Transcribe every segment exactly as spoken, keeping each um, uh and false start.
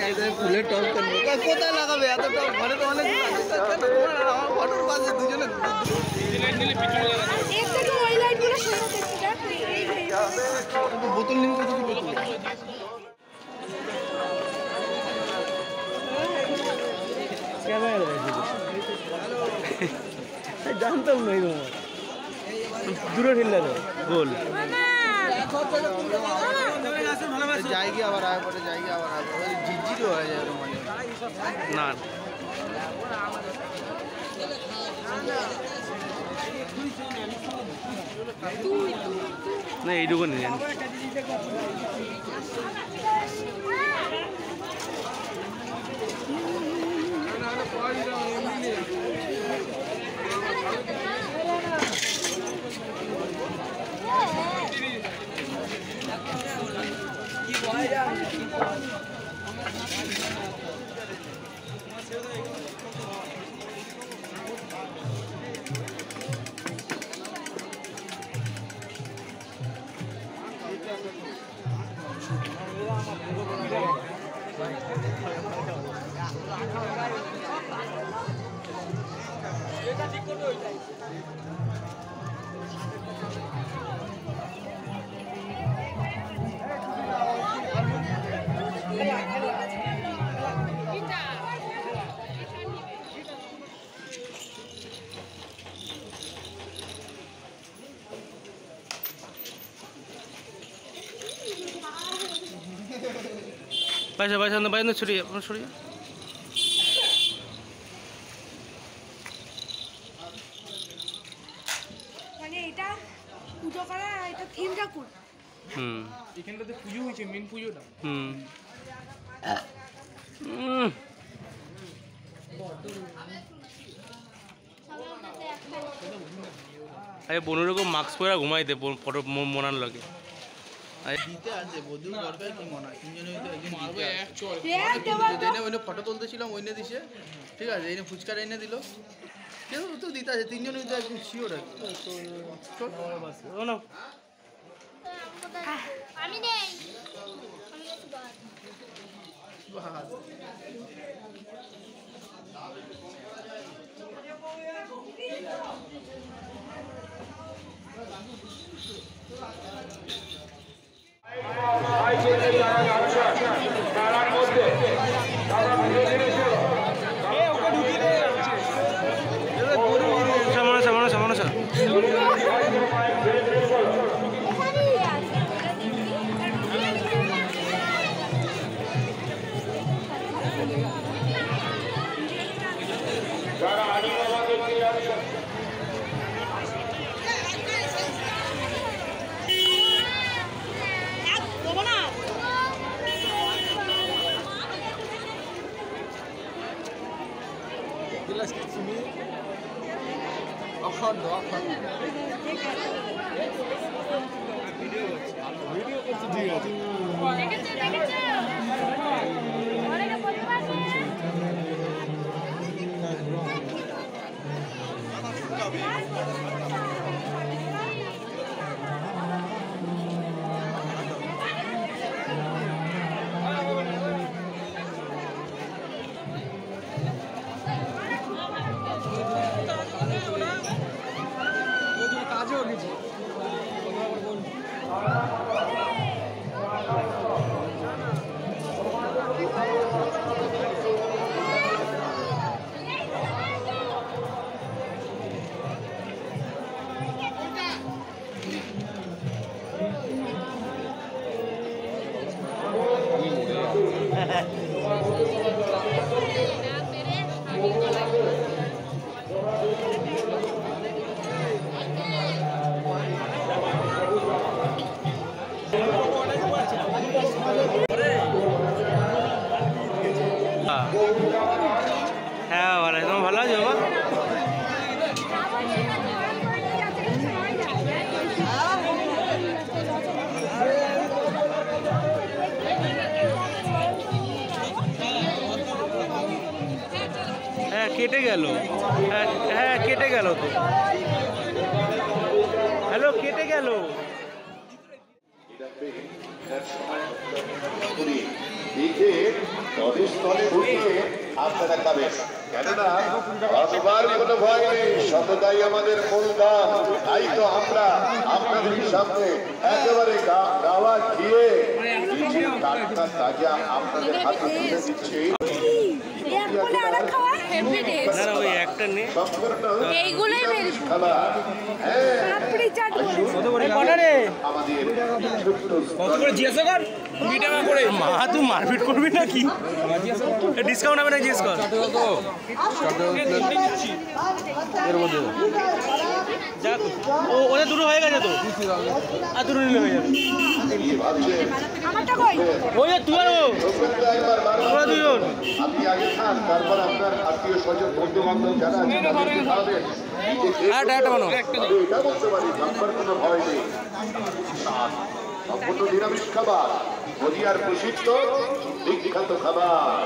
ফুলের টপ করবো কোথায় লাগাবে এত টপ ঘরে তো অনেক আমার ফটোর পাশে দুজনে বোতল নিয়ে কত জানতাম না দূরে ঠেললে তো গোল জায়গা আবার আয় পরে জায়গা আবার আয় পরে ঝিরঝিরও হয়ে যায় মানে না না এইটুকু নিয়ে पैसा पैसा ना पैसा छुड़िए छुड़िए মানে এটা পূজা করা এটা থিম ঠাকুর হুম এখানটাতে পুজো হয়েছে মেন পুজোটা হুম আরে বোনের রকম মাস্ক পরে ঘুমাইতে ফটো মনার লাগে দিতে আছে বধু দরকার কি মনে হয় তিনজনে হয়তো একজন দিতে ওইনে ফটো তুলতেছিলাম ওইনে দিছে ঠিক আছে এইনে ফুচকার এনে দিল কেউ তো দিতে আছে তিনজনে হয়তো একদম শিওর আছে আমি নেই তারার মধ্যে সামনে সামনে সামনে স্যার যারা আলী বাবাকে অখণ্ড অখণ্ড ভিডিও করছি ঠিক আছে হ্যাঁ ভালো তোমার ভালো আছে বাবা হ্যাঁ কেটে গেল হ্যাঁ হ্যাঁ কেটে গেল তো হ্যালো কেটে গেল আপনারা খাবেন কেননা অতবার কোনো ভয় নেই, সততাই আমাদের মূল দাম। তাই তো আমরা আপনাদের সামনে একেবারে গাওয়া খেয়ে টাটকা তাজা আপনাদের হাতে তুলে দিচ্ছি। মা তুই মারপিট করবি নাকি? ডিসকাউন্ট হবে না? জিজ্ঞেস কর। যাক ও ওদের দুটো হয়ে গেছে তো, আর দুটো নিলে হয়ে যাবে। ওই যে তুই আর ও তোরা দুজন আপনি আগে খান, তারপর আপনার আত্মীয় স্বজন বন্ধু বান্ধব যারা আছে তাদেরকে খাওয়াবেন। এটা বলতে পারি খাবার কোনো ভয় নেই। সম্পূর্ণ নিরামিষ খাবার, নদিয়ার প্রসিদ্ধ বিখ্যাত খাবার।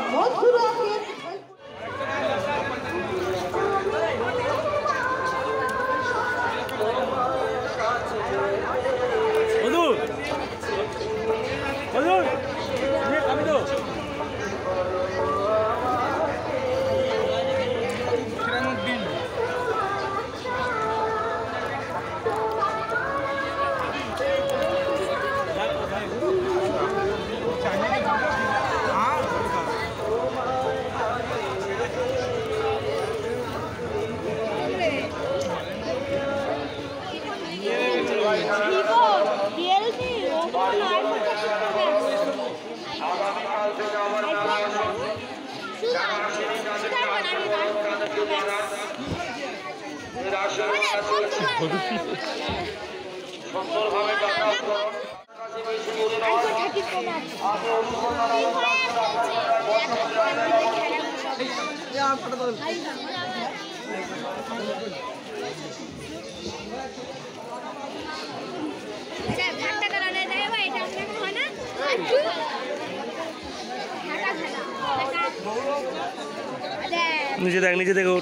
নিচে দেখ, নিচে থেকে উঠ।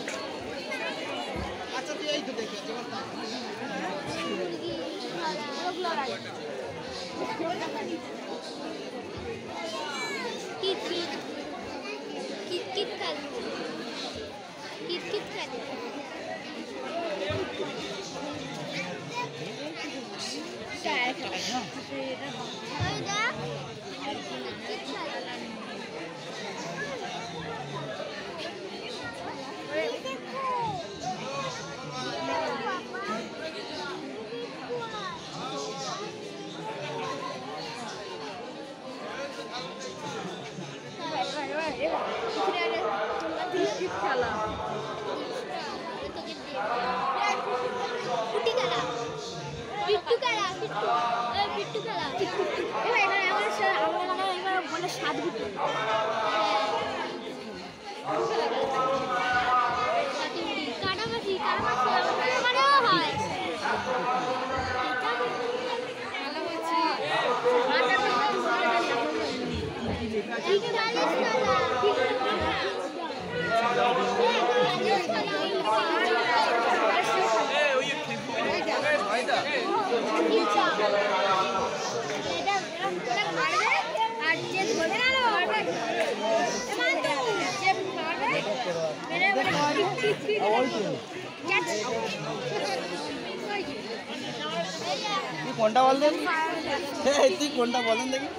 কোনটা বললেন? তুই কোনটা বলেন দেখি।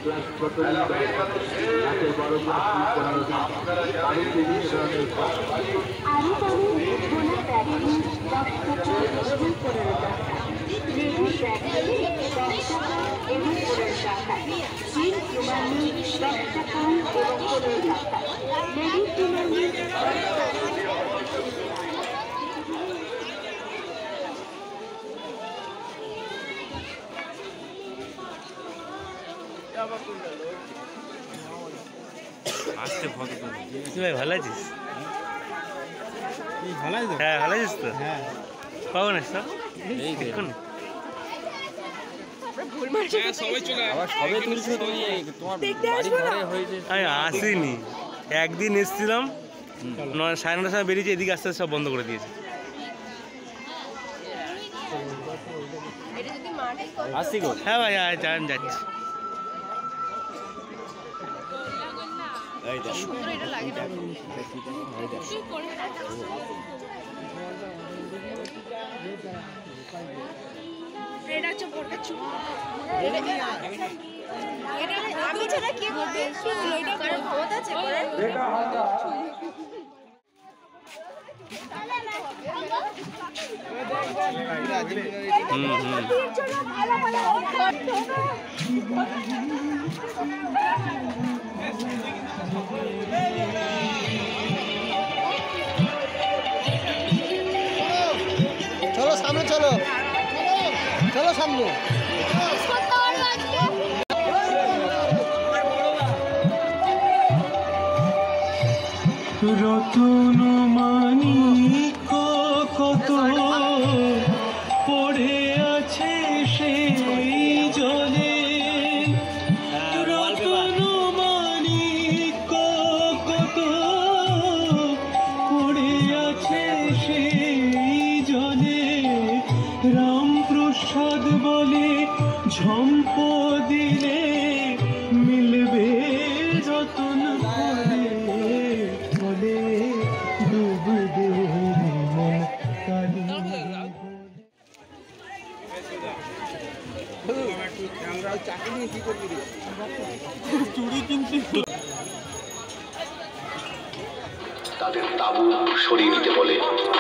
আসতে ফটো তুলি। তুই ভাই ভালো আছিস? ভালো আছিস? হ্যাঁ ভালো আছিস তো? হ্যাঁ। কখন আসছো? এই দেখুন আমি আসিনি, একদিন এসেছিলাম নয় সাড়ে নটার সময় বেরিয়েছি, এদিকে আস্তে আস্তে সব বন্ধ করে দিয়েছে। আসছি গো। হ্যাঁ ভাই হ্যাঁ যান যাচ্ছি। এটা হচ্ছে বোর্ডের চুপ। এটা আমি ছাড়া কে করবে? এটা কারণ ক্ষমতা আছে করে। হুম হুম চলো সামনে চলো চলো সামনে রতন মানিক কত পড়ে আছে সেই জলে রতন মানিক কত পড়ে আছে সেই জলে রামপ্রসাদ বলে ঝম্প দিলে মিলবে রতন করে বলে ডুব দে মন কালি তাদের তাবু সরিয়ে নিতে বলে।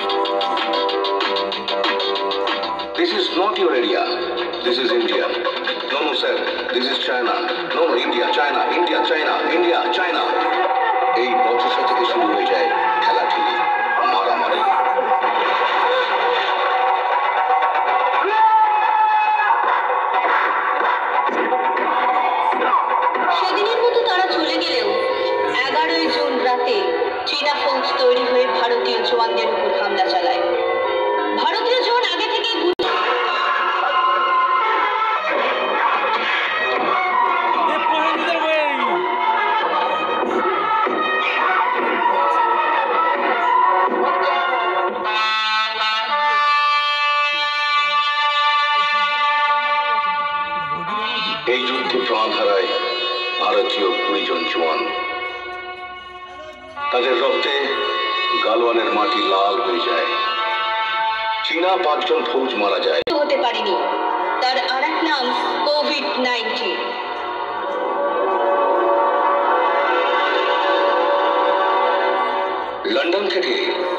This is not your area. This is India. No, no, sir. This is China. No, no, India, China, India, China, India, China. এই বচসা থেকে শুরু হয়ে যায় ঠেলাঠেলি, মারামারি। সেদিনের মতো তারা চলে গেলেও এগারোই জুন রাতে চীনা ফৌজ তৈরি হয়ে ভারতীয় জওয়ানদের উপর হামলা চালায়। ভারতীয় জওয়ান আগে থেকে এই যুদ্ধে প্রাণ হারায় ভারতীয় কুড়ি জন জওয়ান। তাদের রক্তে গালওয়ানের মাটি লাল হয়ে যায়। চীনা পাঁচজন ফৌজ মারা যায়। হতে পারেনি। তার আর এক নাম কোভিড নাইন্টিন। লন্ডন থেকে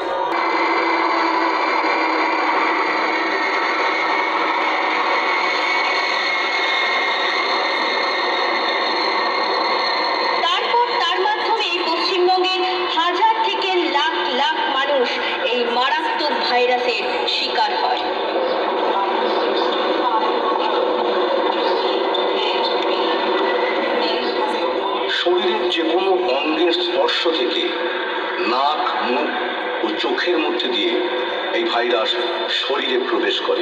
তারপর তার মাধ্যমে পশ্চিমবঙ্গের হাজার থেকে লাখ লাখ মানুষ এই মারাত্মক ভাইরাসের শিকার হয়। শরীরের যে কোনো অঙ্গের স্পর্শ থেকে নাক, মুখ ও চোখের মধ্যে দিয়ে এই ভাইরাস শরীরে প্রবেশ করে।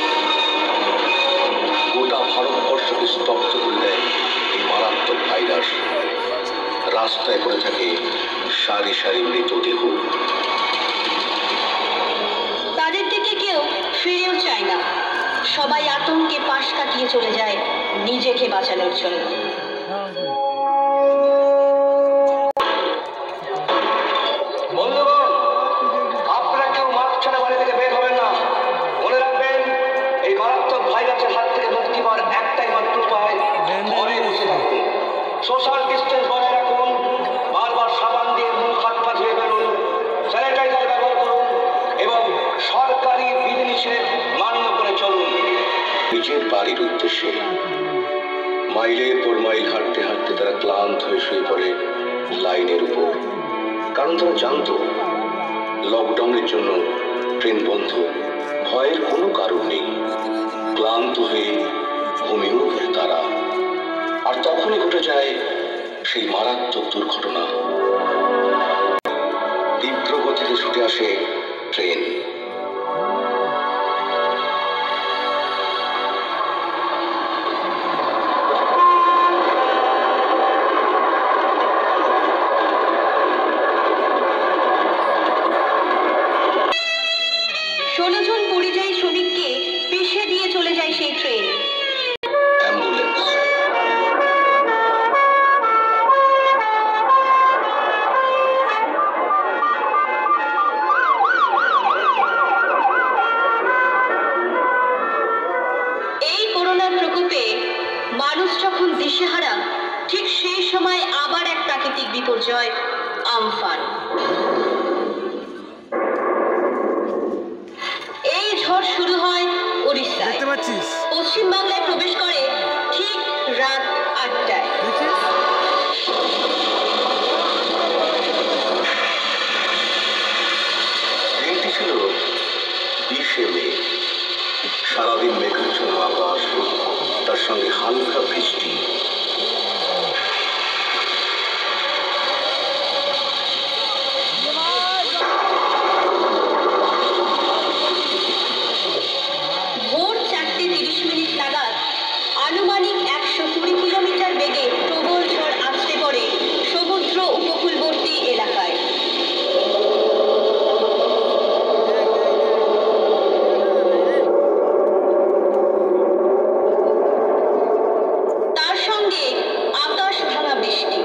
গোটা ভারতবর্ষকে স্তব্ধ করে দেয় এই মারাত্মক ভাইরাস। রাস্তায় পড়ে থাকে সারি সারি মৃতদেহ। তাদের থেকে কেউ ফিরেও চায় না। সবাই আতঙ্কে পাশ কাটিয়ে চলে যায় নিজেকে বাঁচানোর জন্য। বন্ধুগণ, আপনারা কেউ মাস্ক ছাড়া বাড়ি থেকে বের হবেন না। মনে রাখবেন, এই মারাত্মক ভাইরাসের হাত থেকে মুক্তি পাওয়ার একটাই মাত্র উপায়, ঘরে বসে থাকুন, সোশ্যাল ডিস্টেন্স বজায় রাখুন, বারবার সাবান দিয়ে মুখ হাত পা ধুয়ে ফেলুন, স্যানিটাইজার ব্যবহার করুন এবং সরকারি বিধিনিষেধ মান্য করে চলুন। নিজের বাড়ির উদ্দেশ্যে মাইলের পর মাইল হাঁটতে হাঁটতে তারা ক্লান্ত হয়ে শুয়ে পড়ে লাইনের উপর। কারণ তারা জানতো লকডাউনের জন্য ট্রেন বন্ধ, ভয়ের কোনো কারণ নেই। ক্লান্ত হয়ে ঘুমিয়েও পড়ে তারা। আর তখনই ঘটে যায় সেই মারাত্মক দুর্ঘটনা। তীব্র গতিতে ছুটে আসে ট্রেন। ষোলো জন পরিযায়ী শ্রমিককে পিষে দিয়ে চলে যায় সেই ট্রেন। দিশেহারা, ঠিক সেই সময় আবার এক প্রাকৃতিক বিপর্যয়, আমফান। এই ঝড় শুরু হয় ওড়িশায়, পশ্চিম বাংলায় প্রবেশ করে ঠিক রাত আটটায়। দিনটি ছিল বিশে মে। সারাদিন মেঘাচ্ছন্ন আকাশ, তার সঙ্গে হালকা বৃষ্টি। ভোর চারটে তিরিশ মিনিট নাগাদ আনুমানিক একশো কুড়ি কিলোমিটার বেগে প্রবল ঝড় আছড়ে পড়ে সমুদ্র উপকূলবর্তী এলাকায়। তার সঙ্গে আকাশ ভাঙা বৃষ্টি।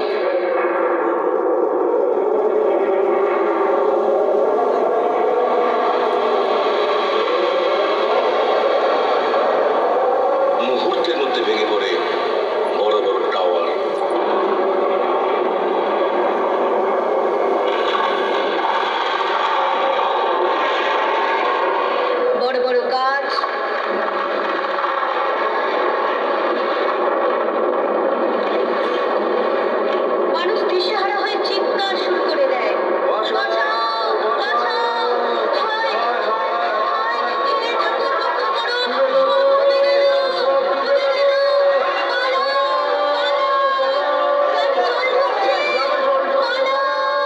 মুহূর্তের মধ্যে ভেঙে পড়ে বড় বড় টাওয়ার। বড় বড় গাছ, মানুষ দিশেহারা হয়ে চিৎকার শুরু করে দেয়, বাঁচাও, বাঁচাও, হায়, হায়, হে ঠাকুর রক্ষা করুন, ওদের এলো, ওদের এলো, পালাও, পালাও, জল ঢুকছে, পালাও।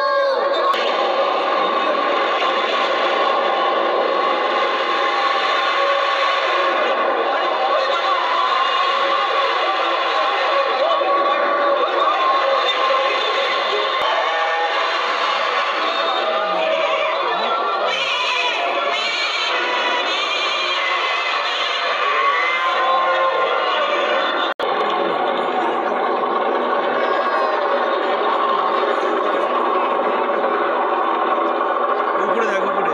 উপরে দেখ উপরে।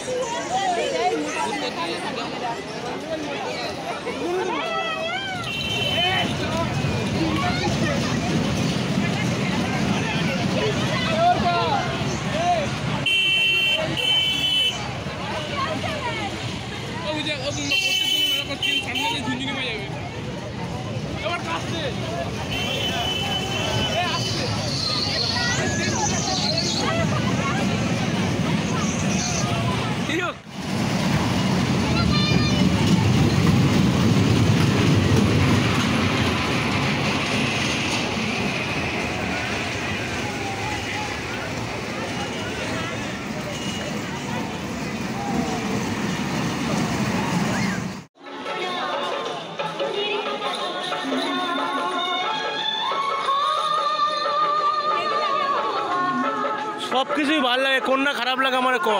সব কিছুই ভালো লাগে, কোন না খারাপ লাগে আমার ক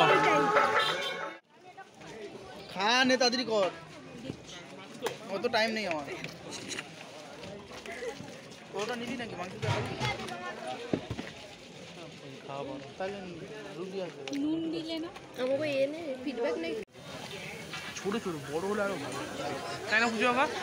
খা নে তাড়াতাড়ি কর, অত টাইম নেই আমার। ওটা নিবি নাকি মাংস? তাহলে রুটি আসবে। নুন দিলে না আমাকে এনে ফিডব্যাক নেই। ছোট ছোট বড় হলে আরো ভালো, তাই না পুজো বাবা?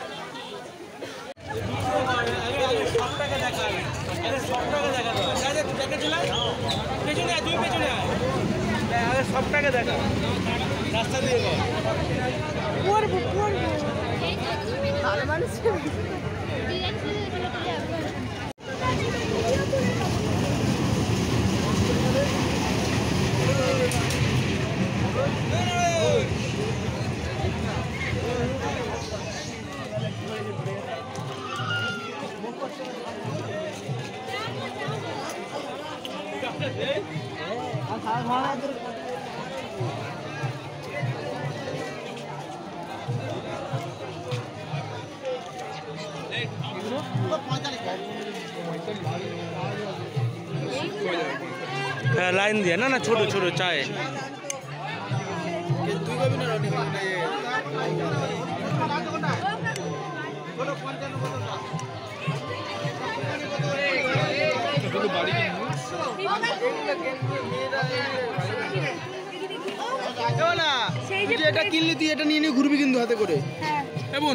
সবটাকে দেখা রাস্তা দিয়ে পড়বো পড়বো ভালো মানুষ লাইন দিয়ে না না ছোট ছোট চায় তুই কবি না রনি এটা কিনলি তুই এটা নিয়ে নিয়ে ঘুরবি কিন্তু হাতে করে। হ্যাঁ এবং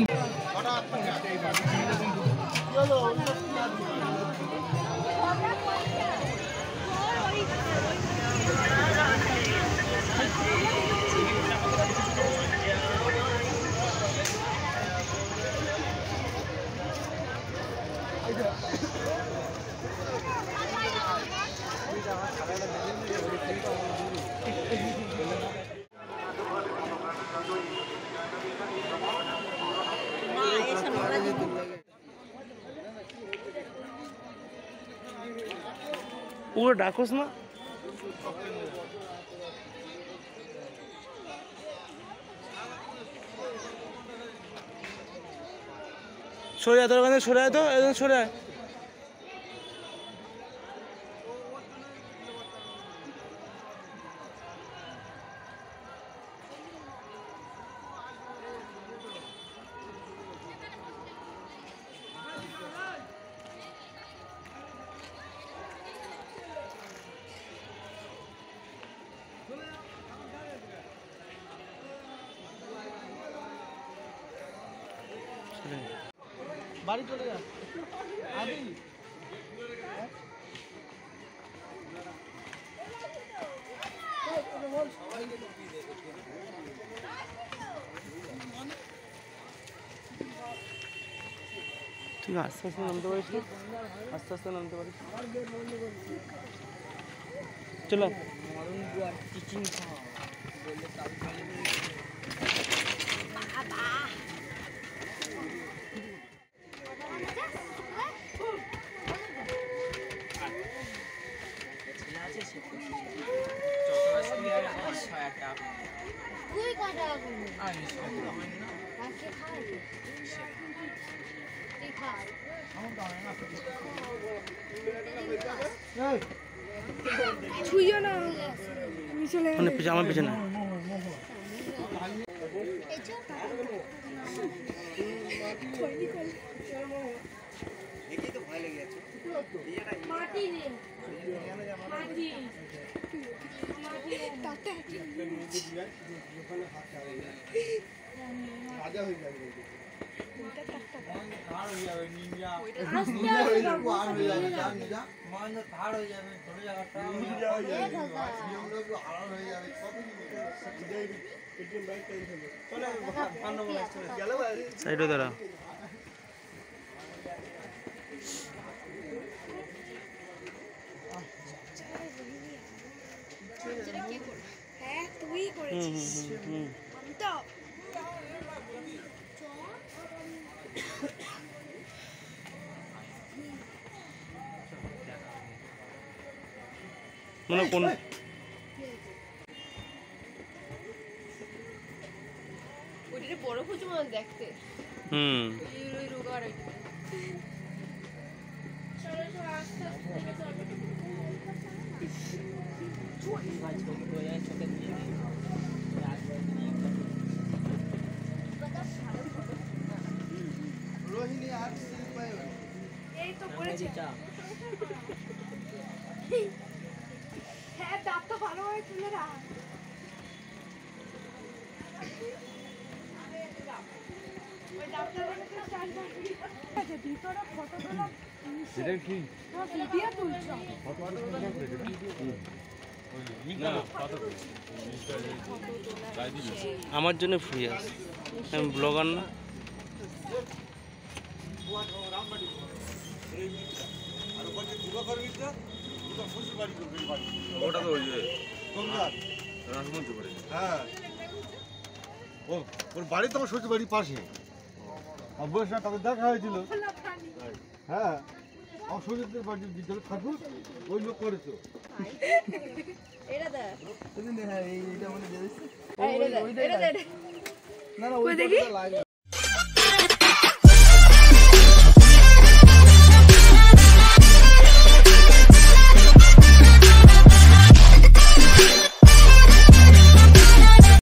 পুরো ডাকোস না সরে আয়, তোর ওখানে সরে আয়, তো একদম সরে আয়। বাড়ি চলে যা আবি। ঠিক আস্তে আস্তে নামতে পারিস না, আস্তে আস্তে নামতে পারিস। চলো তুই কাটা আমি খাই তুই খা ছুঁইও না আমি চলে মানে পিছনে আমার পিছনে মাটি মাটি সাইডে দাঁড়া। হ্যাঁ তুই করেছিস আমি তো মানে কোন ওইটা বড় খুঁজে মনে হয় দেখতে হুম ওই ওই রোগা আর একটা। চলো চলো আস্তে আস্তে দেখে চলো। রোহিণী আর শিল্পায় এই তো করেছে হ্যাঁ দাঁতটা ভালোভাবে তুলে রাখ ওই দাঁতটা দেখে চাল আছে ভিতরে ফটো তোলা এটা কি ভিডিও তুলছো আমার জন্য ফ্রি আছে, আমি ব্লগার না। ওটা তো ওই যে রাসমঞ্চ করে। হ্যাঁ ও ওর বাড়ি তো আমার শ্বশুর বাড়ির পাশে। অবশ্যই না তাদের দেখা হয়েছিল। হ্যাঁ আমার শ্বশুরদের বাড়ির বিদ্যালয় ঠাকুর ওই লোক করেছো। এটা দেখ হ্যাঁ এইটা মনে এটা দেখ এটা দেখ না না ওই দেখি